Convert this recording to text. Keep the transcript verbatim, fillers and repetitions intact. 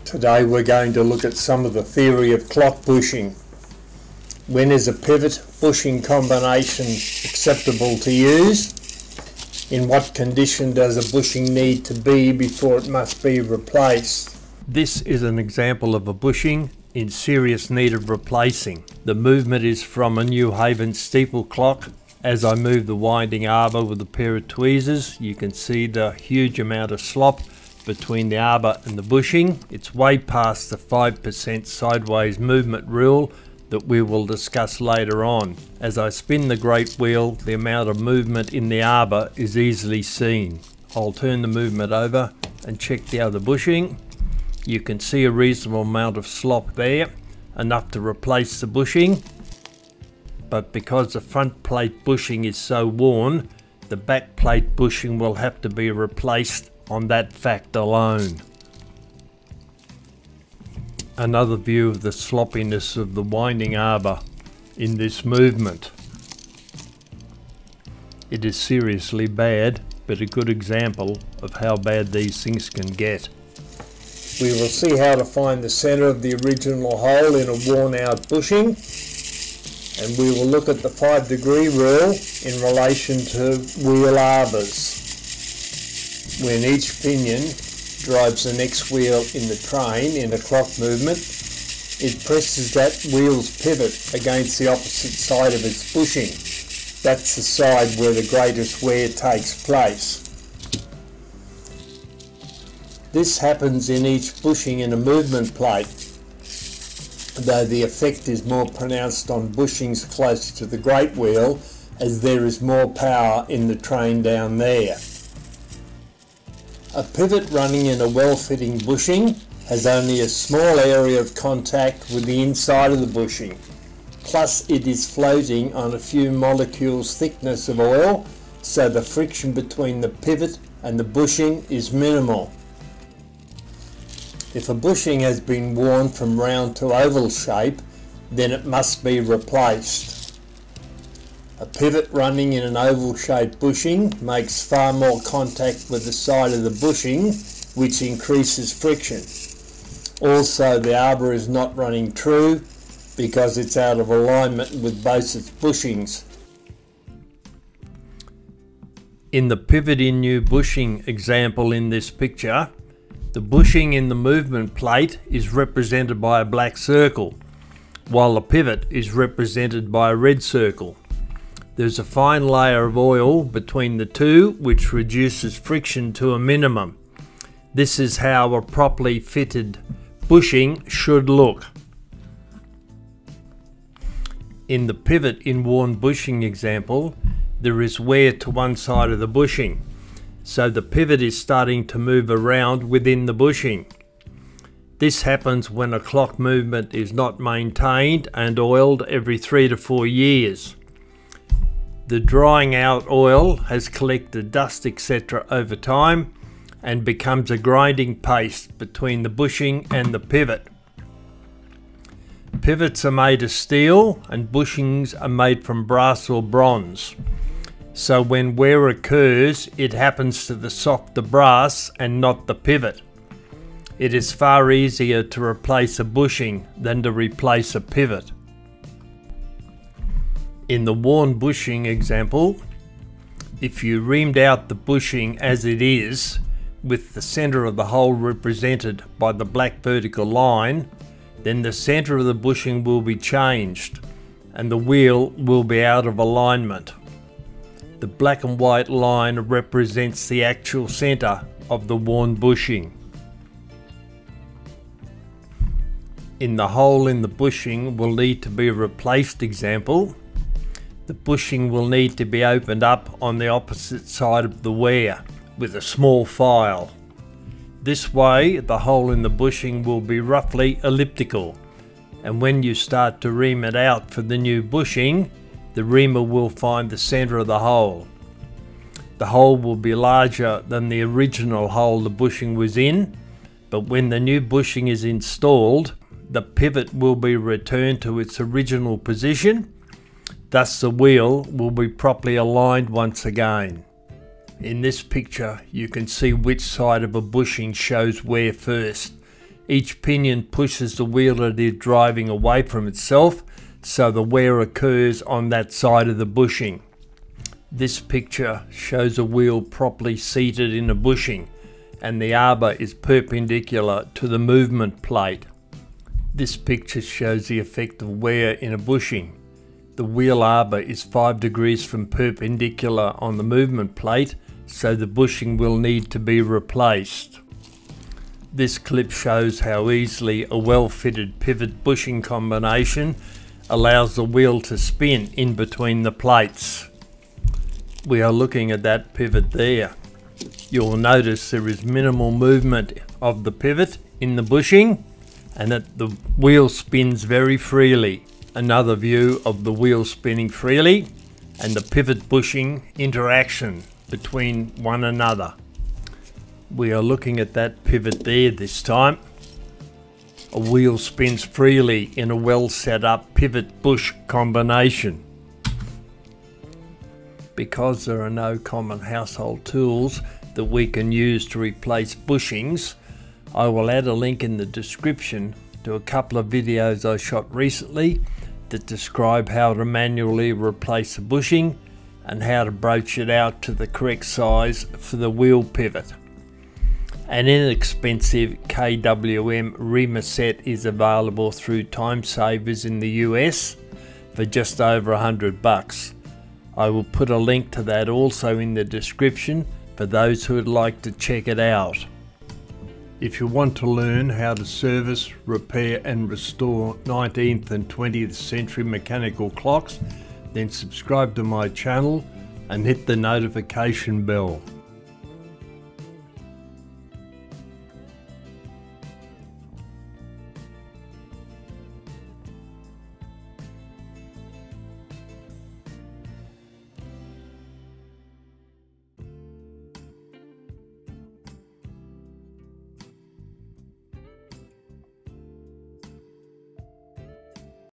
Today we're going to look at some of the theory of clock bushing. When is a pivot bushing combination acceptable to use? In what condition does a bushing need to be before it must be replaced? This is an example of a bushing in serious need of replacing. The movement is from a New Haven steeple clock. As I move the winding arbor with a pair of tweezers, you can see the huge amount of slop between the arbor and the bushing. It's way past the five percent sideways movement rule that we will discuss later on. As I spin the great wheel, the amount of movement in the arbor is easily seen. I'll turn the movement over and check the other bushing. You can see a reasonable amount of slop there, enough to replace the bushing. But because the front plate bushing is so worn, the back plate bushing will have to be replaced on that fact alone. Another view of the sloppiness of the winding arbor in this movement. It is seriously bad, but a good example of how bad these things can get. We will see how to find the centre of the original hole in a worn out bushing, and we will look at the five degree rule in relation to wheel arbors. When each pinion drives the next wheel in the train in a clock movement, it presses that wheel's pivot against the opposite side of its bushing. That's the side where the greatest wear takes place. This happens in each bushing in a movement plate, though the effect is more pronounced on bushings close to the great wheel, as there is more power in the train down there. A pivot running in a well-fitting bushing has only a small area of contact with the inside of the bushing, plus it is floating on a few molecules thickness of oil, so the friction between the pivot and the bushing is minimal. If a bushing has been worn from round to oval shape, then it must be replaced. A pivot running in an oval-shaped bushing makes far more contact with the side of the bushing, which increases friction. Also, the arbor is not running true because it's out of alignment with both its bushings. In the pivot in new bushing example in this picture, the bushing in the movement plate is represented by a black circle, while the pivot is represented by a red circle. There's a fine layer of oil between the two, which reduces friction to a minimum. This is how a properly fitted bushing should look. In the pivot in worn bushing example, there is wear to one side of the bushing, so the pivot is starting to move around within the bushing. This happens when a clock movement is not maintained and oiled every three to four years. The drying out oil has collected dust et cetera over time and becomes a grinding paste between the bushing and the pivot. Pivots are made of steel and bushings are made from brass or bronze. So when wear occurs, it happens to the softer brass and not the pivot. It is far easier to replace a bushing than to replace a pivot. In the worn bushing example, if you reamed out the bushing as it is, with the centre of the hole represented by the black vertical line, then the centre of the bushing will be changed and the wheel will be out of alignment. The black and white line represents the actual centre of the worn bushing. In the hole in the bushing will need to be replaced example, the bushing will need to be opened up on the opposite side of the wear with a small file. This way the hole in the bushing will be roughly elliptical, and when you start to ream it out for the new bushing, the reamer will find the centre of the hole. The hole will be larger than the original hole the bushing was in, but when the new bushing is installed, the pivot will be returned to its original position. Thus the wheel will be properly aligned once again. In this picture you can see which side of a bushing shows wear first. Each pinion pushes the wheel that is driving away from itself, so the wear occurs on that side of the bushing. This picture shows a wheel properly seated in a bushing, and the arbor is perpendicular to the movement plate. This picture shows the effect of wear in a bushing. The wheel arbor is five degrees from perpendicular on the movement plate, so the bushing will need to be replaced. This clip shows how easily a well-fitted pivot bushing combination allows the wheel to spin in between the plates. We are looking at that pivot there. You'll notice there is minimal movement of the pivot in the bushing and that the wheel spins very freely. Another view of the wheel spinning freely and the pivot bushing interaction between one another. We are looking at that pivot there this time. A wheel spins freely in a well set up pivot bush combination. Because there are no common household tools that we can use to replace bushings, I will add a link in the description to a couple of videos I shot recently that describe how to manually replace a bushing and how to broach it out to the correct size for the wheel pivot. An inexpensive K W M reamer set is available through Time Savers in the U S for just over a hundred bucks. I will put a link to that also in the description for those who would like to check it out. If you want to learn how to service, repair and restore nineteenth and twentieth century mechanical clocks, then subscribe to my channel and hit the notification bell.